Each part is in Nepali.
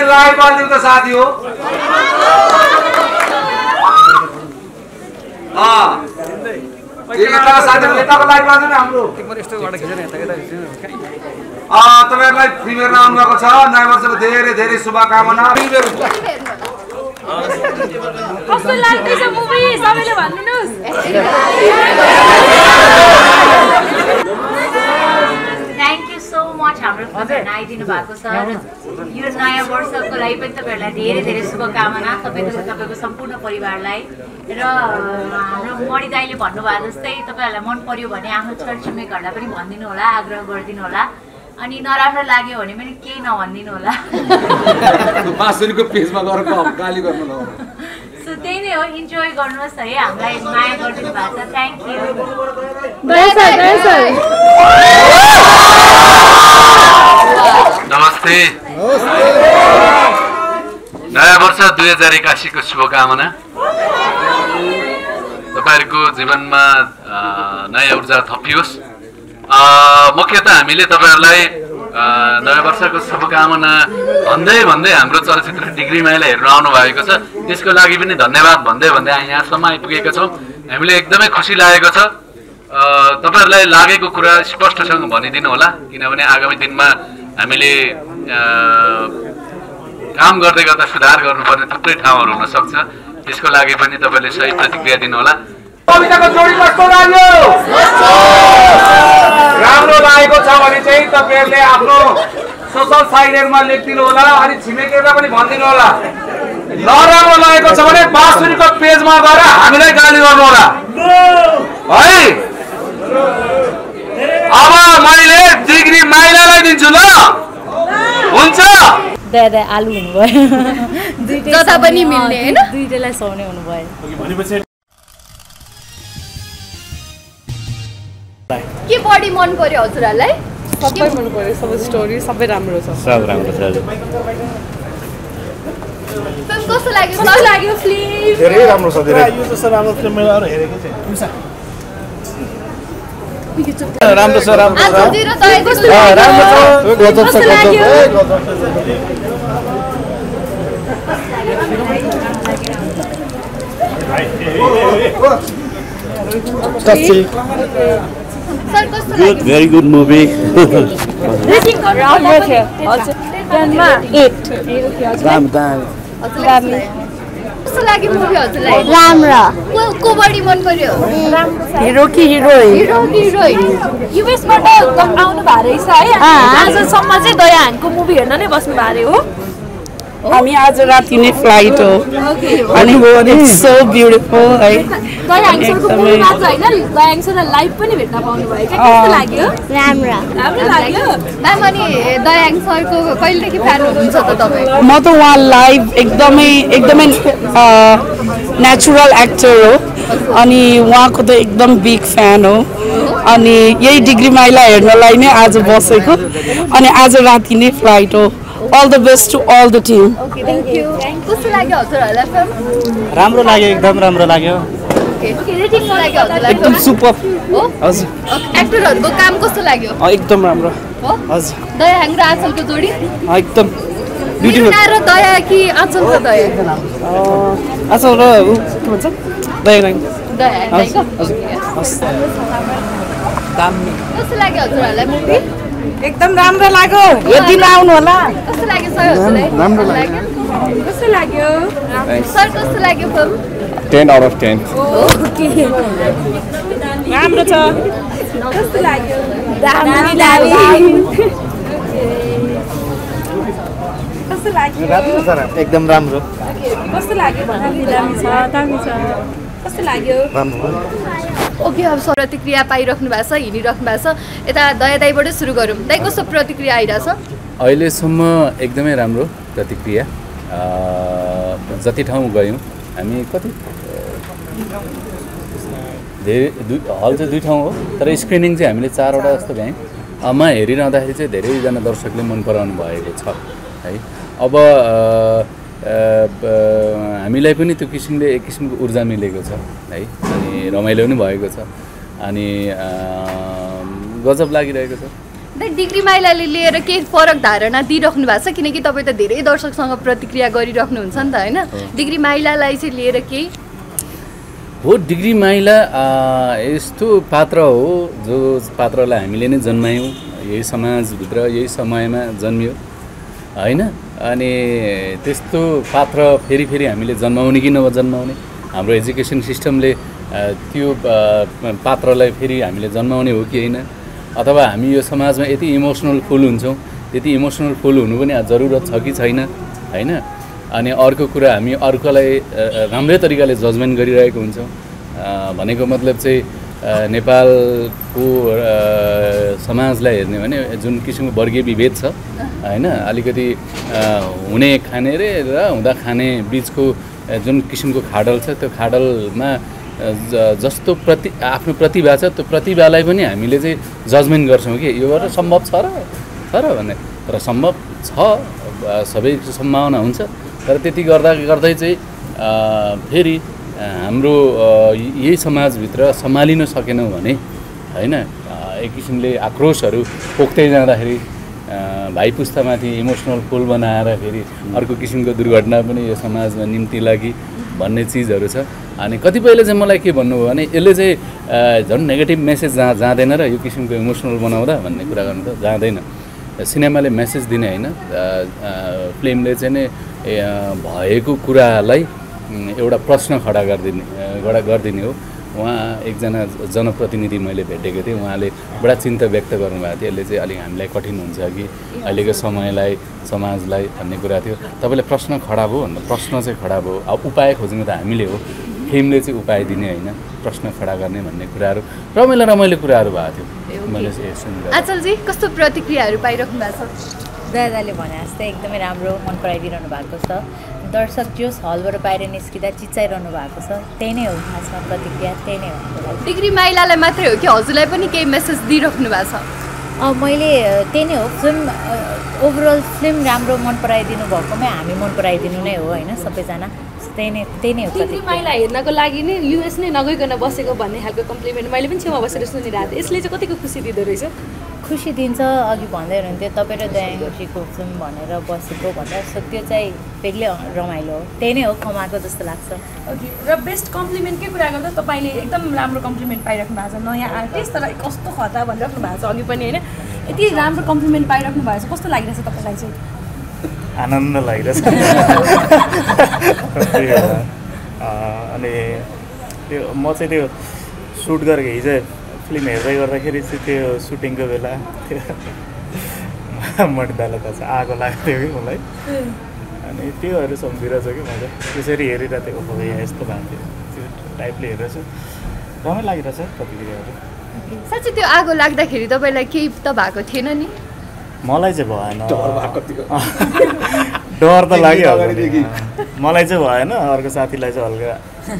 लाइक गरिदिउँ त साथी हो साथीहरूले यताको लाइक गरिदिनु हाम्रो तपाईँहरूलाई प्रिमियरमा आउनुभएको छ नयाँ वर्षको धेरै धेरै शुभकामना कस्तो लाग्दैछ मुभी सबैले भन्नुस् थ्याङ्क यू सो मच हाम्रो फिल्म आइदिनु भएको छ यो नयाँ वर्षको लागि पनि तपाईँहरूलाई धेरै धेरै शुभकामना तपाईँको सम्पूर्ण परिवारलाई र हाम्रो मणि दाइले भन्नुभएको जस्तै तपाईँहरूलाई मन पर्यो भने आफ्नो छरछिमेकहरूलाई पनि भनिदिनु होला आग्रह गरिदिनु होला अनि नराम्रो लाग्यो भने पनि केही नभनिदिनु होला बाँसुरीको पेजमा गएर गाली गर्नु नहोला सो त्यही नै हो इन्जोय गर्नुहोस् है हामीलाई माया गरिदिनु भएको छ थ्याङ्क यू नमस्ते नयाँ वर्ष 2081 को शुभकामना तपाईहरुको जीवनमा नयाँ ऊर्जा थपियोस् मुख्यतः हामीले तपाईहरुलाई नयाँ वर्षको शुभकामना भन्दै हाम्रो चलचित्र डिग्री माइला हेर्न आउनु भएको छ त्यसको लागि पनि धन्यवाद भन्दै यहाँसम्म आइपुगेका छौं हामीले एकदमै खुसी लागेको छ तपाईहरुलाई लागेको कुरा स्पष्टसँग भनिदिनु होला किनभने आगामी दिनमा हामीले काम गर्दै गर्दा सुधार गर्नुपर्ने थुप्रै ठाउँहरु हुन सक्छ त्यसको लागि पनि तपाईले सही प्रतिक्रिया दिनु होला कविताको जोडी कस्तो लाग्यो राम्रो लागेको छ भने चाहिँ तपाईहरुले आफ्नो सोशल साइटहरुमा लेखिदिनु होला अनि छिमेकीहरुलाई पनि भनिदिनु होला नराम्रो लागेको छ भने बाँसुरीको पेजमा गएर हामीलाई गाली गर्नु होला है अब मैले डिग्री माइलालाई दिन्छु ल हुन्छ दादा आलु हुनुभयो जता पनि मिल्ने हैन दुईटैलाई सुहाउने हुनुभयो के बढी मन पर्यो हजुरहरुलाई सबै मन पर्यो सबै स्टोरी सबै राम्रो छ सब राम्रो छ हजुर फिल्म कस्तो लाग्यो फिल्म धेरै राम्रो छ धेरै यो जस्तो राम्रो फिल्म मैले अरु हेरेको थिएँ राम्रो छ राम्रो छ आज र दय कस्तो राम्रो छ गजब छ सर कस्तो Good, very good movie. Rating राम्रो थियो हजुर 10 मा 8 कस्तो लाग्यो मुभी हजुरलाई राम्रो को बढी मन पर्यो हिरो कि हिरोइन युएसबाट आउनु भएको रहेछ है आजसम्म चाहिँ दयाहाङको मुभी हेर्न नै बस्नु भएको हो हामी आज राति नै फ्लाइट हो अनि इट्स सो ब्युटिफुल है दयाहाङ सरको मुभी मात्र हैन दयाहाङ सरलाई लाइभ पनि भेट्न पाउनु भयो के कस्तो लाग्यो राम्रो लाग्यो म्याम अनि दयाहाङ सरको कहिलेदेखि फ्यान हुनुहुन्छ त तपाई म त उहाँ लाइभ एकदमै नेचुरल एक्टर हो अनि उहाँको त एकदम बिग फ्यान हो अनि यही डिग्री माइला हेर्नलाई नै आज बसेको अनि आज राति नै फ्लाइट हो All the best to all the team. Okay, thank you. कस्तो लाग्यो हजुरहरुलाई फिल्म? राम्रो लाग्यो एकदम राम्रो लाग्यो Okay, रेटिङ कस्तो लाग्यो हजुरलाई? एकदम सुपर हो? हजुर एक्टरहरुको काम कस्तो लाग्यो? एकदम राम्रो हो? हजुर दयाहाङ र आँचलको जोडी? एकदम ब्युटिफुल र दया कि आँचल र दया? आँचल र के भन्छ दयाहाङ दयाहाङको? दामी कस्तो लाग्यो हजुरहरुलाई मुभी? एकदम राम्रो लाग्यो यदि आउनु होला कस्तो लाग्यो सर हजुरलाई? राम्रो लाग्यो कस्तो लाग्यो? सर कस्तो लाग्यो फिल्म? 10 out of 10 ओके राम्रो छ कस्तो लाग्यो? दामी कस्तो लाग्यो? राम्रो छ एकदम राम्रो कस्तो लाग्यो दामी छ कस्तो लाग्यो? राम्रो ओके अब प्रतिक्रिया पाइराख्नु भएको छ हिँडिराख्नु भएको छ यता दया दाइबाटै सुरु गरौँ दाइ कस्तो प्रतिक्रिया आइरहेछ अहिलेसम्म एकदमै राम्रो प्रतिक्रिया जति ठाउँ गयौँ हामी कति धेरै हल चाहिँ 2 ठाउँ हो तर स्क्रिनिङ चाहिँ हामीले 4 वटा जस्तो भ्यायौँ म हेरिरहँदाखेरि चाहिँ धेरैजना दर्शकले मन पराउनु भएको छ है अब हामीलाई पनि त्यो किसिमले एक किसिमको ऊर्जा मिलेको छ है अनि रमाइलो पनि भएको छ अनि गजब लागिरहेको छ डिग्री माइलाले लिएर केही फरक धारणा दिइराख्नु भएको छ किनकि तपाईँ त धेरै दर्शकसँग प्रतिक्रिया गरिराख्नुहुन्छ नि त होइन डिग्री माइलालाई चाहिँ लिएर केही हो डिग्री माइला यस्तो पात्र हो जो पात्रलाई हामीले नै जन्मायौँ यही समाजभित्र यही समयमा जन्मियो होइन अनि त्यस्तो पात्र फेरि फेरि हामीले जन्माउने कि नजन्माउने हाम्रो एजुकेसन सिस्टमले त्यो पात्रलाई फेरि हामीले जन्माउने हो कि होइन अथवा हामी यो समाजमा यति इमोसनल फुल हुन्छौँ त्यति इमोसनल फुल हुनु पनि जरुरत छ कि छैन होइन अनि अर्को कुरा हामी अर्कोलाई राम्रै तरिकाले जजमेन्ट गरिरहेको हुन्छौँ भनेको मतलब चाहिँ नेपालको समाजलाई हेर्ने भने जुन किसिमको वर्गीय विभेद छ होइन अलिकति हुने खाने र हुँदा खाने बिचको जुन किसिमको खाडल छ त्यो खाडलमा जस्तो आफ्नो प्रतिभा छ त्यो प्रतिभालाई पनि हामीले चाहिँ जजमेन्ट गर्छौँ कि यो गरेर सम्भव छ र भन्ने तर सम्भव छ सबैको सम्भावना हुन्छ तर त्यति गर्दै चाहिँ फेरि हाम्रो यही समाजभित्र सम्हालिन सकेनौँ भने होइन एक किसिमले आक्रोशहरू पोख्दै जाँदाखेरि भाइ पुस्तामाथि इमोसनल पुल बनाएर फेरि अर्को किसिमको दुर्घटना पनि यो समाजमा निम्ति लागि भन्ने चिजहरू छ अनि कतिपयले चाहिँ मलाई के भन्नुभयो भने यसले चाहिँ झन् नेगेटिभ मेसेज जाँदैन र यो किसिमको इमोसनल बनाउँदा भन्ने कुरा गर्नु त जाँदैन सिनेमाले मेसेज दिने होइन फिल्मले चाहिँ नै भएको कुरालाई एउटा प्रश्न खडा गरिदिने हो उहाँ एकजना जनप्रतिनिधि मैले भेटेको थिएँ उहाँले बडा चिन्ता व्यक्त गर्नुभएको थियो यसले चाहिँ अलिक हामीलाई कठिन हुन्छ कि अहिलेको समयलाई समाजलाई भन्ने कुरा थियो तपाईँले प्रश्न खडा भयो भन्दा प्रश्न चाहिँ खडा भयो अब उपाय खोज्ने त हामीले हो फिल्मले चाहिँ उपाय दिने होइन प्रश्न खडा गर्ने भन्ने कुराहरू रमाइलो कुराहरू भएको थियो मैले सुनेँ आचलजी कस्तो प्रतिक्रियाहरू पाइराख्नु भएको छ दादाले भने जस्तै एकदमै राम्रो मन पराइदिइरहनु भएको छ दर्शक जोस हलबाट बाहिर निस्किँदा चिच्चाइरहनु भएको छ त्यही नै हो खासमा प्रतिक्रिया त्यही नै हो डिग्री माइलालाई मात्रै हो कि हजुरलाई पनि केही मेसेज दिइराख्नु भएको छ मैले त्यही नै हो फिल्म ओभरअल फिल्म राम्रो मन पराइदिनु भएकोमै हामी मन पराइदिनु नै हो होइन सबैजना त्यही नै हो डिग्री माइला हेर्नको लागि नै युएस नै नगइकन बसेको भन्ने खालको कम्प्लिमेन्ट मैले पनि छेउमा बसेर सुनिरहेको थिएँ यसले चाहिँ कतिको खुसी दिँदो रहेछ खुसी दिन्छ अघि भन्दै हुनुहुन्थ्यो तपाईँ र दयाङ्गीको फिल्म भनेर बसेको भन्दा त्यो चाहिँ बेग्लै रमाइलो हो त्यही नै हो कमाएको जस्तो लाग्छ ओके र बेस्ट कम्प्लिमेन्टकै कुरा गर्दा तपाईँले एकदम राम्रो कम्प्लिमेन्ट पाइराख्नु भएको छ नयाँ आर्टिस्ट तर कस्तो खता भनिराख्नु भएको छ अघि पनि होइन यति राम्रो कम्प्लिमेन्ट पाइराख्नु भएको छ कस्तो लागिरहेछ तपाईँलाई चाहिँ आनन्द लागिरहेछ अनि त्यो म चाहिँ त्यो सुट गरेको हिजो फिल्म हेर्दै गर्दाखेरि चाहिँ त्यो सुटिङको बेला त्यो मर्दालाई त आगो लाग्थ्यो कि मलाई अनि त्योहरू सम्झिरहेछ कि मैले त्यसरी हेरिरहेको थिएँ यहाँ यस्तो भएको थियो त्यो टाइपले हेरेछु रमाइलो लागिरहेछ प्रतिक्रियाहरू साँच्चै त्यो आगो लाग्दाखेरि तपाईँलाई केही त भएको थिएन नि मलाई चाहिँ भएन डर त लाग्यो मलाई चाहिँ भएन अर्को साथीलाई चाहिँ हल्का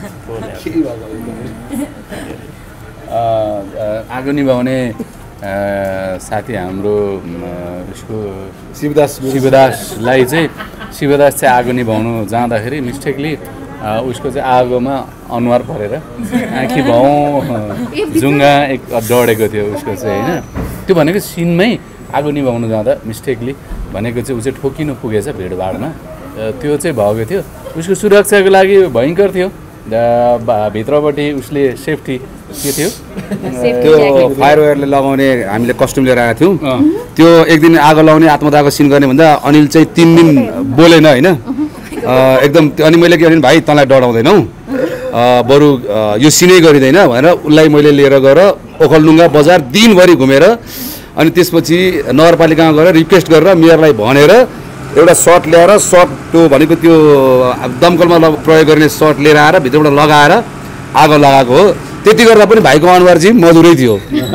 आगो निभाउने साथी हाम्रो उसको शिवदासलाई चाहिँ शिवदास चाहिँ आगो निभाउनु जाँदाखेरि मिस्टेकली उसको चाहिँ आगोमा अनुहार परेर आँखी भाउ जुङ्गा एक डढेको थियो उसको चाहिँ होइन त्यो भनेको सिनमै आगो निभाउनु जाँदा मिस्टेकली भनेको चाहिँ ऊ चाहिँ ठोकिनु पुगेछ भिडभाडमा त्यो चाहिँ भएको थियो उसको सुरक्षाको लागि भयङ्कर थियो भित्रपट्टि उसले सेफ्टी के थियो त्यो फायर वायरले लगाउने हामीले कस्ट्युम लिएर आएको थियौँ त्यो एक दिन आगो लगाउने आत्मदाहको सिन गर्ने भन्दा अनिल चाहिँ 3 दिन बोलेन होइन एकदम अनि मैले के भने भाइ तँलाई डराउँदैनौ बरु यो सिनै गरिँदैन भनेर उसलाई मैले लिएर गएर ओखलडुङ्गा बजार दिनभरि घुमेर अनि त्यसपछि नगरपालिकामा गएर रिक्वेस्ट गरेर मेयरलाई भनेर एउटा सर्ट ल्याएर सर्ट त्यो भनेको त्यो दमकलमा प्रयोग गर्ने सर्ट लिएर आएर भित्रबाट लगाएर आगो लगाएको हो त्यति गर्दा पनि भाइको अनुहार चाहिँ मधुरै थियो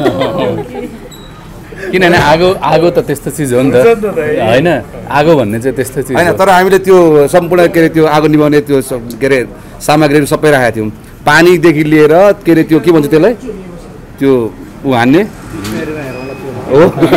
किनभने आगो त त्यस्तो चिज हो नि त होइन आगो भन्ने चाहिँ त्यस्तो चिज होइन तर हामीले त्यो सम्पूर्ण के अरे त्यो आगो निभाउने त्यो के अरे सामग्रीहरू सबै राखेका थियौँ पानीदेखि लिएर के अरे त्यो के भन्छ त्यसलाई त्यो ऊ हान्ने हो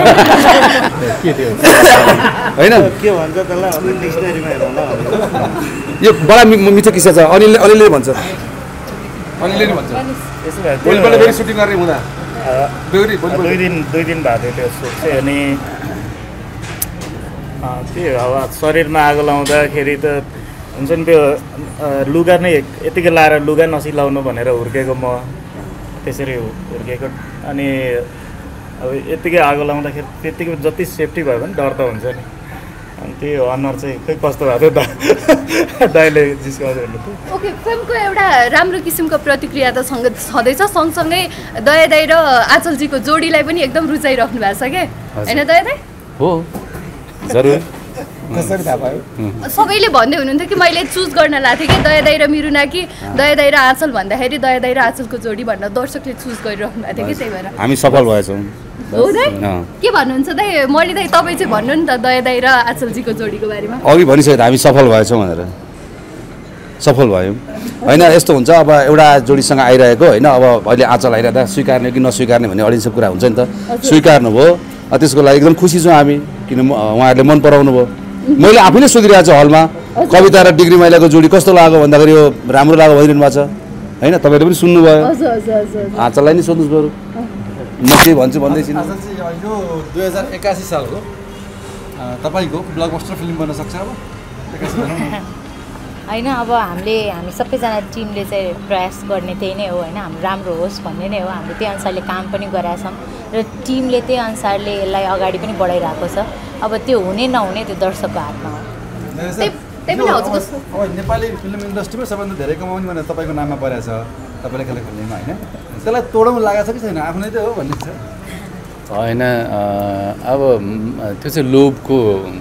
होइन के भन्छ त्यसलाई डिक्सनरीमा हेरौँला यो बडा मिठो किस्सा छ अनिलले भन्छ यसो भए भोलिपल्ट फेरि सुटिङ गर्ने हुँदा दुई दिन भएको थियो त्यो सुट चाहिँ। अनि त्यो अब शरीरमा आगो लाउँदाखेरि त हुन्छ नि त्यो लुगा नै यतिकै लाएर लुगा नसिलाउनु भनेर हुर्केको म त्यसरी हुर्केको। अनि अब यतिकै आगो लाउँदाखेरि त्यतिकै जति सेफ्टी भयो भने डर त हुन्छ नि। अनि त्यो अनुहार चाहिँ खै कस्तो भएको थियो दाइले जिस्काउँदै हुनुहुन्थ्यो। ओके, फिल्मको एउटा राम्रो किसिमको प्रतिक्रिया त छँदैछ। सँगसँगै दया दाइ र आचलजीको जोडीलाई पनि एकदम रुचाइराख्नु भएको छ क्या होइन दया दाइ? हो जरुर। कसरी थाहा पायो? सबैले भन्दै हुनुहुन्थ्यो कि मैले चुज गर्न लाएको थिएँ कि दया दाइ र मिरुना कि दया दाइ र आचल भन्दाखेरि दया दाइ र आचलको जोडी भनेर दर्शकले चुज गरिराख्नु भएको थियो कि त्यही भएर हामी सफल भएछौँ। हो दाइ? के भन्नुहुन्छ दाइ? मैले दाइ तपाईँ चाहिँ भन्नु नि त दया दाइ र आचलजीको जोडीको बारेमा। अघि भनिसकेँ हामी सफल भएछौँ भनेर। सफल भयौँ होइन। यस्तो हुन्छ अब एउटा जोडीसँग आइरहेको होइन, अब अहिले आँचल आइरहँदा स्वीकार्ने कि नस्वीकार्ने भन्ने अडियन्सको कुरा हुन्छ नि त। स्वीकार्नु भयो, त्यसको लागि एकदम खुसी छौँ हामी, किन उहाँहरूले मन पराउनु भयो। मैले आफैले सोधिरहेको छु हलमा कविता र डिग्री माइलाको जोडी कस्तो लाग्यो भन्दाखेरि यो राम्रो लाग्यो भनिरहनु भएको छ होइन। तपाईँले पनि सुन्नुभयो, आँचललाई नि सोध्नुहोस् बरु, म के भन्छु भन्दैछु। यो 2081 सालको तपाईँको ब्लकबस्टर फिल्म बन्न सक्छ अब होइन? अब हामी सबैजना टिमले चाहिँ प्रयास गर्ने त्यही नै हो होइन। हाम्रो राम्रो होस् भन्ने नै हो। हामीले त्यही अनुसारले काम पनि गरेका छौँ र टिमले त्यही अनुसारले यसलाई अगाडि पनि बढाइरहेको छ। अब त्यो हुने नहुने त्यो दर्शकको हातमा हो। अब नेपाली फिल्म इन्डस्ट्रीमा सबभन्दा धेरै कमाउने भनेर तपाईँको नाममा परेको छ, तपाईँले खेला खोल्नेमा होइन। त्यसलाई तोडाउनु लागेको छ कि छैन? आफ्नै त हो भन्ने छ होइन। अब त्यो चाहिँ लोभको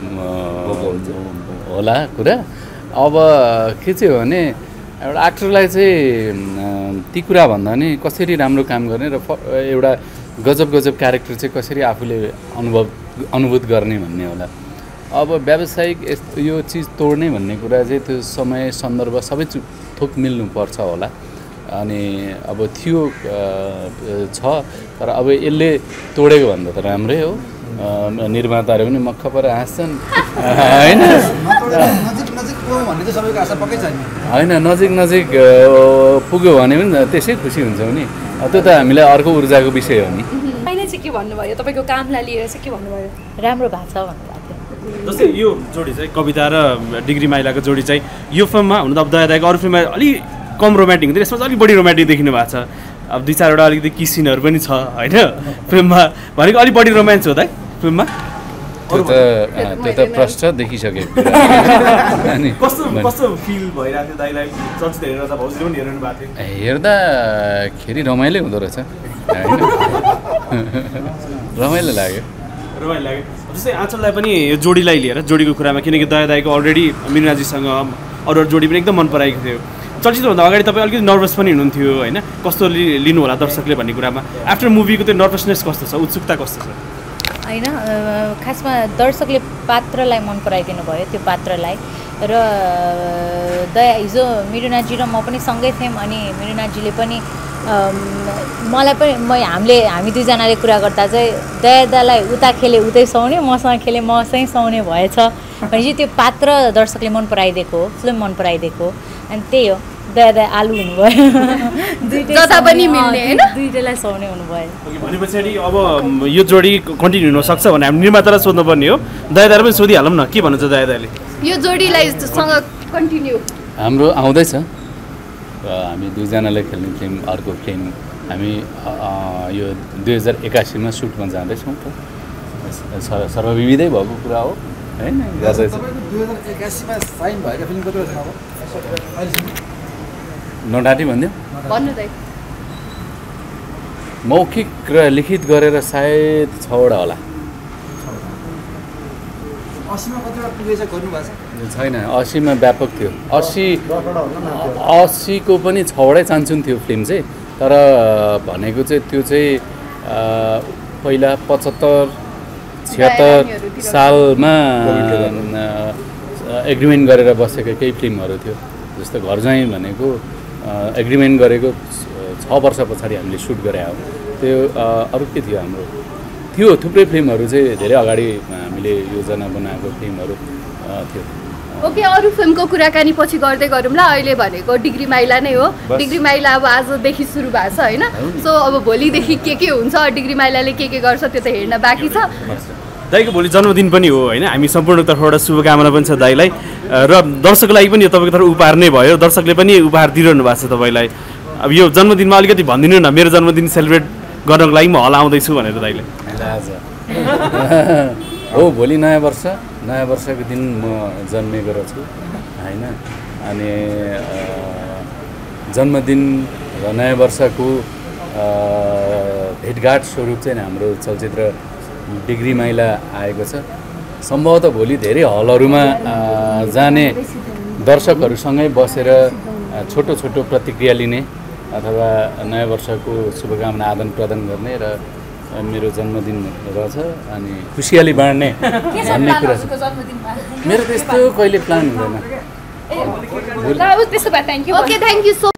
होला कुरा। अब के चाहिँ हो भने एउटा एक्टरलाई चाहिँ ती कुरा भन्दा नि कसरी राम्रो काम गर्ने र एउटा गजब क्यारेक्टर चाहिँ कसरी आफूले अनुभूत गर्ने भन्ने होला। अब व्यावसायिक यो चिज तोड्ने भन्ने कुरा चाहिँ त्यो समय सन्दर्भ सबै थोक मिल्नुपर्छ होला। अनि अब थियो छ, तर अब यसले तोडेको भन्दा त राम्रै हो। निर्माताहरू पनि मक्ख परेर हाँस्छन् होइन। होइन, नजिक पुग्यो भने पनि त्यसै खुसी हुन्छौँ नि। त्यो त हामीलाई अर्को ऊर्जाको विषय हो नि। अहिले चाहिँ के भन्नुभयो? तपाईँको कामलाई लिएर चाहिँ के भन्नुभयो? राम्रो भएको छ भन्नुभएको थियो। जस्तै यो जोडी चाहिँ कविता र डिग्री माइलाको जोडी चाहिँ यो फिल्ममा हुन त अब दया दाइको अरू फिल्ममा अलिक कम रोमान्टिक हुन्थ्यो, यसमा चाहिँ अलिक बढी रोमान्टिक देखिनु भएको छ। अब 2-4वटा अलिकति किस सिनहरू पनि छ होइन फिल्ममा, भनेको अलिक बढी रोमान्स हो त फिल्ममा। त्यो त प्रष्ट देखिसकेको कस्तो फिल भइरहेको थियो दाइलाई चलचित्र हेरेर? त भाउजूले पनि हेर्नु भएको थियो। हेर्दाखेरि रमाइलो हुँदो रहेछ होइन, रमाइलो लाग्यो। जस्तै आँचललाई पनि यो जोडीलाई लिएर जोडीको कुरामा, किनकि दया दाइको अलरेडी मिरुनाजीसँग अरू जोडी पनि एकदम मन पराएको थियो। चलचित्रभन्दा अगाडि तपाईँ अलिकति नर्भस पनि हुनुहुन्थ्यो होइन, कस्तो लिनु होला दर्शकले भन्ने कुरामा। आफ्टर मुभीको त्यो नर्भसनेस कस्तो छ, उत्सुकता कस्तो छ? होइन, खासमा दर्शकले पात्रलाई मन पराइदिनु भयो, त्यो पात्रलाई। र दया हिजो मिरुनाजी र म पनि सँगै थियौँ। अनि मिरुनाजीले पनि मलाई पनि हामी दुईजनाले कुरा गर्दा चाहिँ दयादालाई उता खेले उतै सुहाउने, मसँग खेले मसँगै सुहाउने भएछ भनेपछि त्यो पात्र दर्शकले मन पराइदिएको हो, फिल्म मन पराइदिएको हो। अनि त्यही हो, दया आलु हुनुभयो, जता पनि मिल्ने होइन, दुईटैलाई सुहाउने हुनुभयो। भनेपछि अब यो जोडी कन्टिन्यू हुनसक्छ भने हामी निर्मातालाई सोध्नुपर्ने हो। दयादालाई पनि सोधिहालौँ न, के भन्नुहुन्छ दयादाले? यो जोडीलाई सँग कन्टिन्यू हाम्रो आउँदैछ। हामी दुईजनाले खेल्ने फिल्म, अर्को फिल्म हामी यो 2081मा सुटमा जाँदैछौँ त। सर्वविधै भएको कुरा हो होइन, गर्दैछ। 2081मा साइन भएका फिल्म कतिवटा छ अब अहिलेसम्म? नडाटी भन्यो भन्नु त। मौखिक र लिखित गरेर सायद 6वटा होला। 80मा कतिवटा पुगेछ गर्नुभएको छ? छैन, 80मा व्यापक थियो। 80को पनि 6वटै चान्सुन थियो फिल्म चाहिँ। तर भनेको चाहिँ त्यो चाहिँ पहिला 75-76 सालमा एग्रिमेन्ट गरेर बसेका केही फिल्महरू थियो। जस्तो घर ज्वाइँ भनेको एग्रिमेन्ट गरेको 6 वर्ष पछाडि हामीले सुट गरे हो। त्यो अरू के थियो हाम्रो, थियो थुप्रै फिल्महरू चाहिँ धेरै अगाडि हामीले योजना बनाएको फिल्महरू थियो। ओके, अरू फिल्मको कुराकानी पछि गर्दै गरौँला। अहिले भनेको डिग्री माइला नै हो। डिग्री माइला अब आजदेखि सुरु भएको छ होइन, सो अब भोलिदेखि के हुन्छ, डिग्री माइलाले के गर्छ त्यो त हेर्न बाँकी छ। दाइको भोलि जन्मदिन पनि हो होइन, हामी सम्पूर्णको तर्फबाट शुभकामना पनि छ दाइलाई, र दर्शकको लागि पनि यो तपाईँको तर्फ उपहार नै भयो, दर्शकले पनि उपहार दिइरहनु भएको छ तपाईँलाई। अब यो जन्मदिनमा अलिकति भनिदिनु न, मेरो जन्मदिन सेलिब्रेट गर्नको लागि म हल आउँदैछु भनेर दाइले। हो, भोलि नयाँ वर्षको दिन म जन्मेको रहेछु होइन, अनि जन्मदिन र नयाँ वर्षको भेटघाट स्वरूप चाहिँ हाम्रो चलचित्र डिग्री माइला आएको छ। सम्भवतः भोलि धेरै हलहरूमा जाने, दर्शकहरूसँगै बसेर छोटो छोटो प्रतिक्रिया लिने अथवा नयाँ वर्षको शुभकामना आदान प्रदान गर्ने र मेरो जन्मदिन रहेछ अनि खुसियाली बाँड्ने भन्ने कुरा छ। मेरो त्यस्तो कहिले प्लान हुँदैन। त्यसो भए thank you. Okay, thank you so